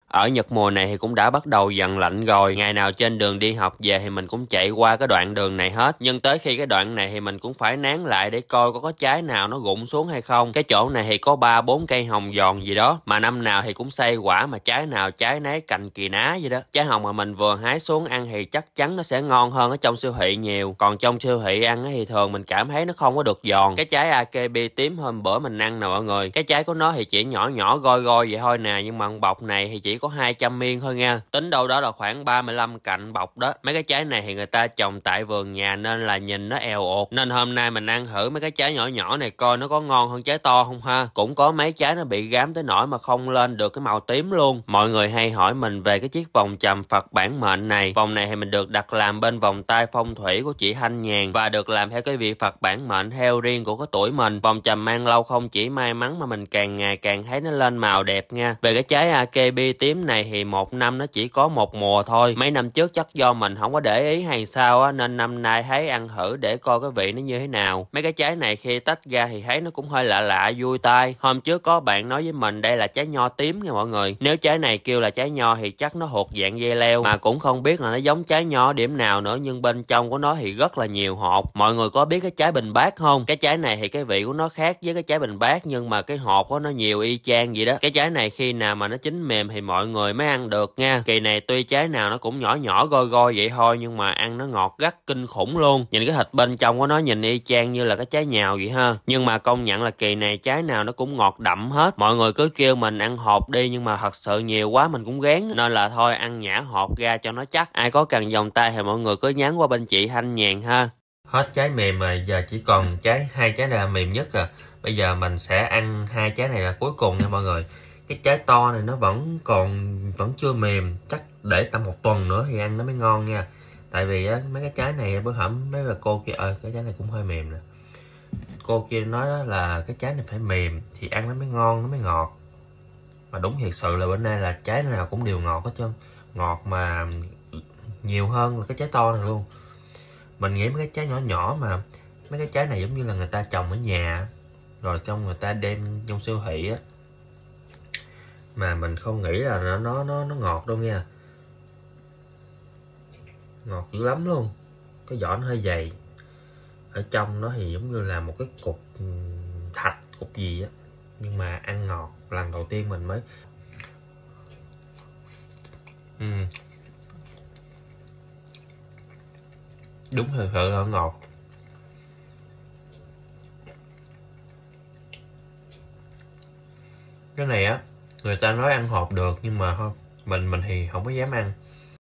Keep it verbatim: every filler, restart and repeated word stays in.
Ở Nhật mùa này thì cũng đã bắt đầu dần lạnh rồi, ngày nào trên đường đi học về thì mình cũng chạy qua cái đoạn đường này hết. Nhưng tới khi cái đoạn này thì mình cũng phải nán lại để coi có có trái nào nó rụng xuống hay không. Cái chỗ này thì có ba bốn cây hồng giòn gì đó, mà năm nào thì cũng xây quả, mà trái nào trái nấy cành kỳ ná vậy đó. Trái hồng mà mình vừa hái xuống ăn thì chắc chắn nó sẽ ngon hơn ở trong siêu thị nhiều. Còn trong siêu thị ăn thì thường mình cảm thấy nó không có được giòn. Cái trái a ca bê tím hôm bữa mình ăn nè mọi người, cái trái của nó thì chỉ nhỏ nhỏ goi goi vậy thôi nè, nhưng mà bọc này thì chỉ có hai trăm miếng thôi nha, tính đâu đó là khoảng ba mươi lăm cạnh bọc đó. Mấy cái trái này thì người ta trồng tại vườn nhà nên là nhìn nó èo ụt, nên hôm nay mình ăn thử mấy cái trái nhỏ nhỏ này coi nó có ngon hơn trái to không ha. Cũng có mấy trái nó bị gám tới nỗi mà không lên được cái màu tím luôn. Mọi người hay hỏi mình về cái chiếc vòng chàm Phật bản mệnh này. Vòng này thì mình được đặt làm bên vòng tay phong thủy của chị Thanh Nhàn, và được làm theo cái vị Phật bản mệnh theo riêng của cái tuổi mình. Vòng chàm mang lâu không chỉ may mắn mà mình càng ngày càng thấy nó lên màu đẹp nha. Về cái trái a ca bê tím này thì một năm nó chỉ có một mùa thôi. Mấy năm trước chắc do mình không có để ý hay sao á, nên năm nay thấy ăn thử để coi cái vị nó như thế nào. Mấy cái trái này khi tách ra thì thấy nó cũng hơi lạ lạ vui tai. Hôm trước có bạn nói với mình đây là trái nho tím nha mọi người. Nếu trái này kêu là trái nho thì chắc nó thuộc dạng dây leo, mà cũng không biết là nó giống trái nho điểm nào nữa, nhưng bên trong của nó thì rất là nhiều hột. Mọi người có biết cái trái bình bát không? Cái trái này thì cái vị của nó khác với cái trái bình bát, nhưng mà cái hột của nó nhiều y chang vậy đó. Cái trái này khi nào mà nó chín mềm thì mọi người mới ăn được nha. Kỳ này tuy trái nào nó cũng nhỏ nhỏ goi goi vậy thôi, nhưng mà ăn nó ngọt gắt kinh khủng luôn. Nhìn cái thịt bên trong của nó nhìn y chang như là cái trái nhào vậy ha. Nhưng mà công nhận là kỳ này trái nào nó cũng ngọt đậm hết. Mọi người cứ kêu mình ăn hột đi, nhưng mà thật sự nhiều quá mình cũng gán, nên là thôi ăn nhả hột ra cho nó chắc. Ai có cần vòng tay thì mọi người cứ nhắn qua bên chị Thanh Nhàn ha. Hết trái mềm rồi, giờ chỉ còn trái hai trái này là mềm nhất rồi. Bây giờ mình sẽ ăn hai trái này là cuối cùng nha mọi người. Cái trái to này nó vẫn còn vẫn chưa mềm, chắc để tầm một tuần nữa thì ăn nó mới ngon nha. Tại vì á, mấy cái trái này bữa hổm mấy bà cô kia ơi, cái trái này cũng hơi mềm nè. Cô kia nói đó là cái trái này phải mềm thì ăn nó mới ngon, nó mới ngọt. Mà đúng thiệt sự là bữa nay là trái nào cũng đều ngọt hết trơn. Ngọt mà nhiều hơn là cái trái to này luôn. Mình nghĩ mấy cái trái nhỏ nhỏ mà mấy cái trái này giống như là người ta trồng ở nhà rồi xong người ta đem trong siêu thị á, mà mình không nghĩ là nó nó nó, nó ngọt đâu nha. Ngọt dữ lắm luôn. Cái vỏ nó hơi dày, ở trong nó thì giống như là một cái cục thạch cục gì á, nhưng mà ăn ngọt. Lần đầu tiên mình mới ừ. Đúng thật sự là ngọt. Cái này á người ta nói ăn hột được, nhưng mà không, mình mình thì không có dám ăn.